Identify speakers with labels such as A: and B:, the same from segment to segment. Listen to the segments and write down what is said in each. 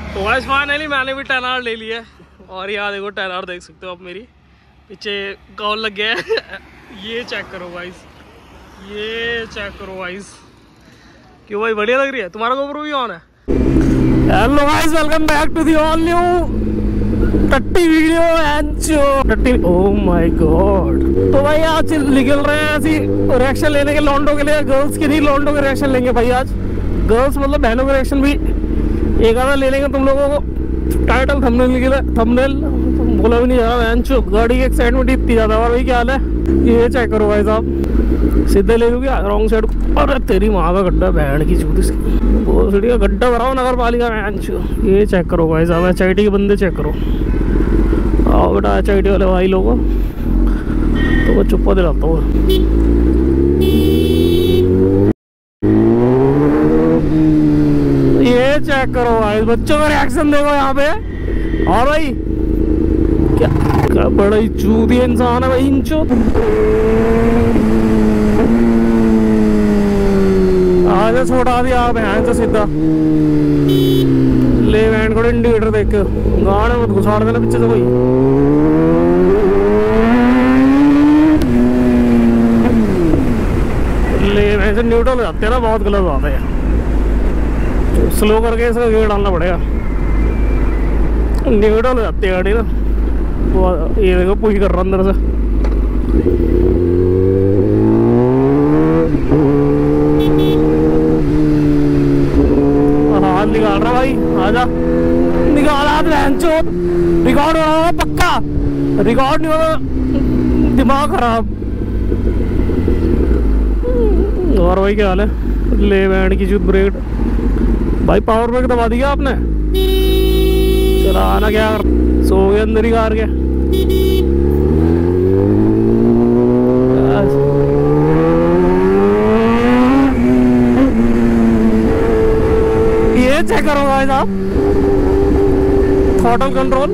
A: तो guys finally मैंने भी 10 आवर ले लिया है और यहाँ देखो 10 आवर देख सकते हो आप मेरी पीछे कॉल लग गया है। ये चेक करो गाइस, ये चेक करो गाइस, क्यों भाई बढ़िया लग रही है? तुम्हारा GoPro भी ऑन है। Hello guys, welcome back to the all new टट्टी वीडियो टट्टी। Oh my god. तो भाई आज निकल रहे हैं ऐसी रिएक्शन लेने के लॉन्डो के लिए। गर्ल्स के नहीं, लॉन्डो के रिएक्शन लेंगे भाई आज। गर्ल्स मतलब बहनों के रिएक्शन भी एक आधा ले लेंगे तुम लोगों को। टाइटल थंबनेल के लिए, थंबनेल बोला भी नहीं जा रहा। बहन चुप, गाड़ी की एक्साइटमेंट इतनी ज्यादा। और भाई क्या हाल है? ये चेक करो भाई साहब, सीधे ले लूँ क्या रॉन्ग साइड? अरे तेरी माँ का गड्ढा, बहन की चूत इसकी। बहुत सीढ़ी का गड्ढा भराओ नगर पालिका में। ये चेक करो भाई साहब, HIT के बंदे चेक करो। आओ बेटा HIT वाले भाई लोगों, तो मैं चुप्पा दिलाता हूँ। ये चेक करो भाई, बच्चों का रिएक्शन देखो यहाँ पे। और भाई क्या बड़ा ही चूती इंसान है भाई, इंचो। आगे छोड़ा दिया आप यहाँ से सीधा ले वैन को इंडिकेटर देख के गाने मत घुसाड़ देना पीछे से कोई। ले वैन से न्यूट्रल हो जाते हैं ना, बहुत गलत बात है। स्लो करके इसका गेयर डालना पड़ेगा, न्यूट्रल हो जाती है गाड़ी ना। तो ये देखो पूरी कर रहा अंदर से। हाथ निकाल रहा भाई, आजा निकाल हाथ। रिकॉर्ड हो रहा पक्का, रिकॉर्ड नहीं होगा दिमाग खराब। और भाई क्या हाल है? ले बैंड की चूत ब्रेक भाई, पावर ब्रेक दबा दिया आपने। चला आना क्या कर, सो गए अंदर ही कार के। ये चेक करो भाई साहब, थ्रॉटल कंट्रोल।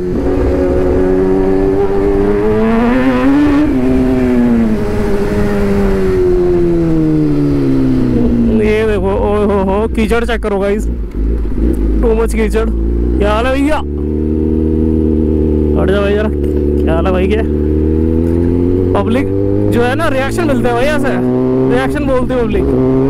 A: ये देखो, ओ हो कीचड़ चेक करो गाइस, टू मच कीचड़। क्या हाल है भैया? हट जा भाई जरा, क्या हाल है भाई? के पब्लिक जो है ना रिएक्शन मिलते हैं भाई, ऐसे रिएक्शन बोलती है पब्लिक।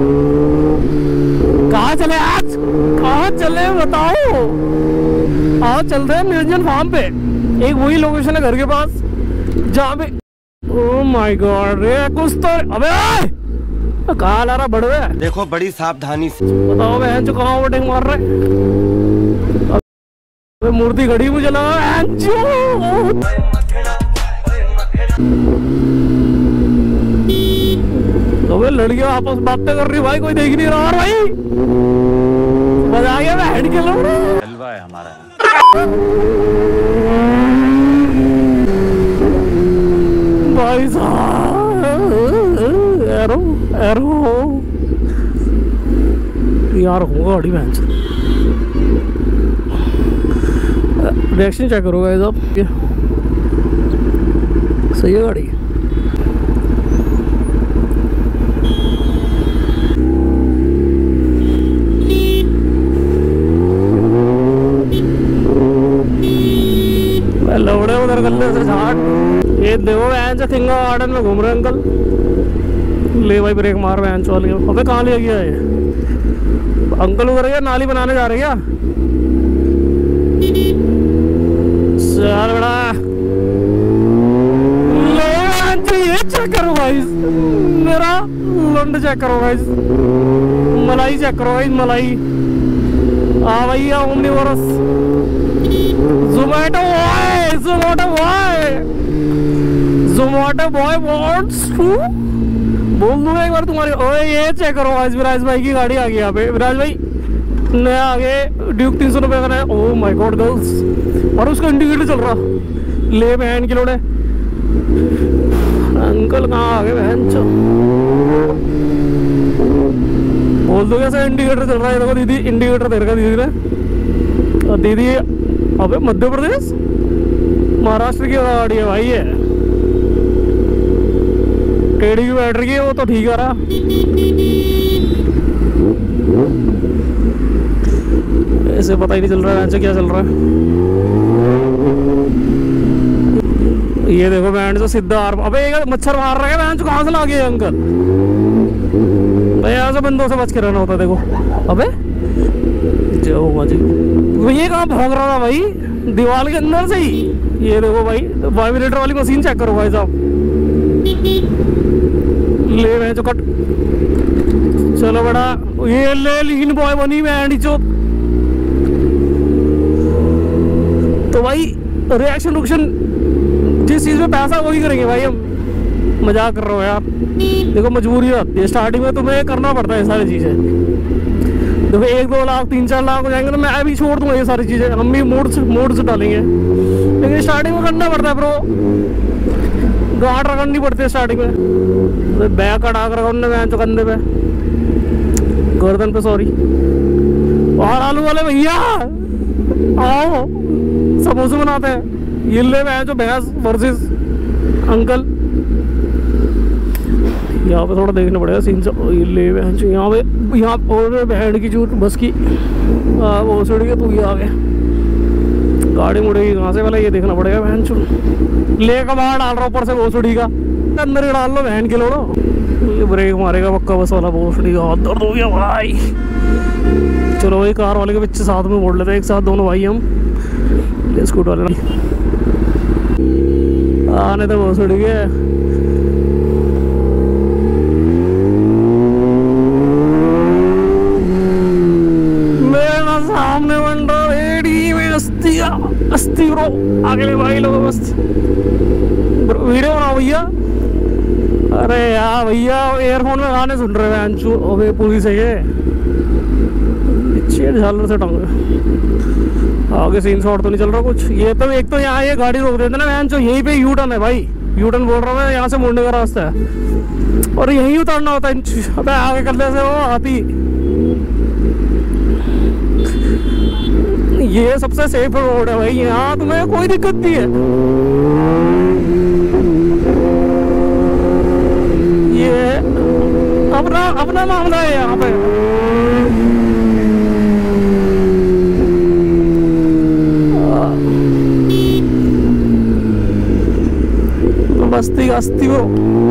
A: कहाँ चले आज, कहाँ चले बताओ? आज चलते हैं निरंजन फार्म पे। एक वही लोकेशन है घर के पास जहाँ पे, ओह माय गॉड रे कुछ तो। अबे कहाँ ला रहा बड़वे?
B: देखो बड़ी सावधानी से
A: बताओ बहन जो कहाँ ओवरटेक मार रहे। मूर्ति घड़ी मुझे लगा। तो वे लड़कियां आपस बातें कर रही भाई, कोई देख नहीं रहा। भाई मजा आ गया, मैं हेड खेल रहा हूँ।
B: जलवा है हमारा।
A: भाई साहब एरो एरो यार होगा गाड़ी बहन से। रिएक्शन चेक करो गाइस आप, सही है गाड़ी। लौड़े उधर गले से झाट। ये देखो वैन से थिंगा गार्डन में घूम रहे अंकल। ले भाई ब्रेक मार वैन चल गया। अबे कहाँ ले गया ये अंकल? उधर गया नाली बनाने जा रहे क्या? चल बड़ा ले, ये चेक करो गाइस मेरा लंड चेक करो गाइस, मलाई चेक करो गाइस, मलाई। हाँ भैया omnivorous Zomato boy, Zomato boy, Zomato boy wants to. बोल दूंगा एक बार तुम्हारी। ओए ये चेक करो गाइस, विराज भाई की गाड़ी आ गई यहाँ पे। विराज भाई नया आगे ड्यूक 300 रुपये का नया। ओह माय गॉड गर्ल्स, और उसका इंडिकेटर चल रहा। ले बहन की लोड़े, अंकल कहाँ आ गए बहन चो? बोल दो कैसे इंडिकेटर चल रहा है? देखो दीदी इंडिकेटर दे रखा दीदी ने। और दीदी अबे मध्य प्रदेश महाराष्ट्र की गाड़ी है भाई ये। टेढ़ी की बैटरी है वो तो ठीक है रहा। ऐसे पता ही नहीं चल रहा है क्या चल रहा है। ये देखो बैंड जो सीधा अबे मच्छर मार रहा है बैंड, कहाँ से ला गए अंकल भाई? यहाँ से बंदों से बच के रहना होता। देखो अबे जो जी ये कहाँ भौंक रहा था भाई? दीवार के अंदर से ही। ये देखो भाई वाइब्रेटर वाली मशीन चेक करो भाई साहब। ले मैं जो कट चलो बड़ा ये ले लीन बॉय बनी मैं चो। तो भाई रिएक्शन जिस चीज में पैसा वही करेंगे भाई हम। मजाक कर रहा हूँ यार, देखो मजबूरी आती है स्टार्टिंग में, तुम्हें करना पड़ता है ये सारी चीजें। देखो 1-2 लाख 3-4 लाख हो जाएंगे तो मैं भी छोड़ दूंगा ये सारी चीजें, हम भी मोड से डालेंगे, लेकिन स्टार्टिंग में करना पड़ता है ब्रो। गाड़ रगड़नी पड़ती है स्टार्टिंग में। बैग कटा कर मैं तो कंधे पे गर्दन पे सॉरी। और आलू वाले भैया आओ समोसे बनाते हैं। ये ले मैं जो भैंस वर्सेस अंकल। यहाँ पे थोड़ा देखना पड़ेगा सीन से। ये ले भैंस यहाँ और बैंड की चूट बस की वो सड़ गया तू ये आ गया। गाड़ी मुड़ेगी कहाँ से पहले ये देखना पड़ेगा। बहन चूट ले का बाहर डाल रहा ऊपर से भोसड़ी का, अंदर ही डाल लो बहन के लोड़ो। ये ब्रेक मारेगा पक्का बस वाला भोसड़ी का, हाथ दर्द हो गया भाई। चलो भाई कार वाले के पीछे साथ में मोड़ लेते हैं एक साथ दोनों भाई हम। स्कूटर वाले आने तो भोसड़ी के सामने बन रहा रेडी में अस्ती ब्रो। अगले भाई लोग बस वीडियो बनाओ भैया। अरे यार भैया एयरफोन में गाने सुन रहे हैं अबे पुलिस है ये पीछे झालर से टांग आगे सीन शॉट तो नहीं चल रहा कुछ। ये तो एक तो यहाँ ये गाड़ी रोक देते ना वैन जो यहीं पे यू टर्न है भाई। यू टर्न बोल रहा हूँ मैं, यहाँ से मुड़ने का रास्ता है और यहीं उतरना होता है। अबे आगे करने से वो आती। ये सबसे सेफ रोड है भाई, यहाँ तुम्हें कोई दिक्कत नहीं है। ये अपना मामला है यहाँ पे। बस्ती अस्ती वो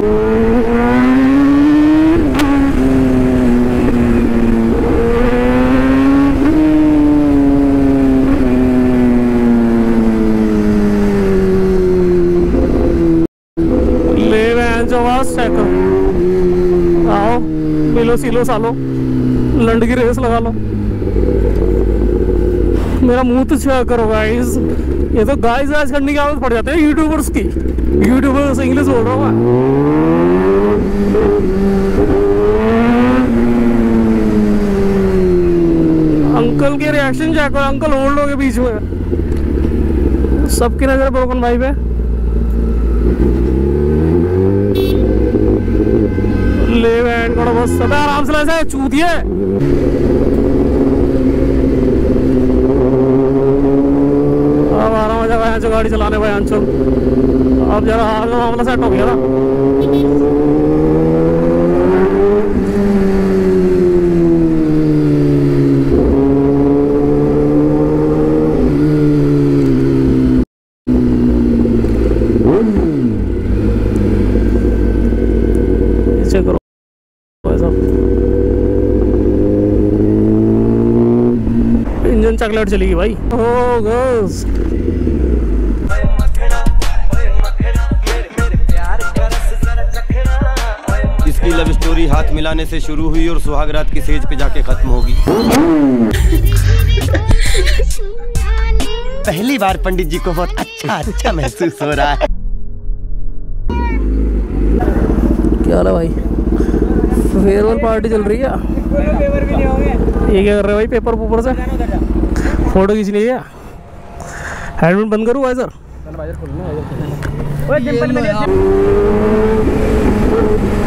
A: आओ मिलो सीलो सालो लंड की रेस लगा लो। मेरा मुंह तो चेक करो गाइस। ये तो गाइस आज करने की आदत पड़ जाती है यूट्यूबर्स की। यूट्यूबर्स इंग्लिश बोल रहा हूँ मैं। अंकल के रिएक्शन चेक करो। अंकल ओल्ड हो गए बीच में, सबकी नजर ब्रोकन भाई पे। ले बैंड करो बस सब आराम से ऐसे चूतिए। अब आ रहा मजा भाई गाड़ी चलाने भाई अंचल। अब जरा हाथ का मामला सेट हो गया ना। करो इंजन चॉकलेट चलेगी भाई। ओ गर्ल्स
B: इसकी लव स्टोरी हाथ मिलाने से शुरू हुई और सुहागरात की सेज पे जाके खत्म होगी। पहली बार पंडित जी को बहुत अच्छा महसूस हो रहा है।
A: क्या हाल है भाई? फेयरवेल पार्टी चल रही है। ये क्या कर रहे हो भाई? पेपर ऊपर से फोटो खींचनी है। हेलमेट बंद करूँ भाई सर?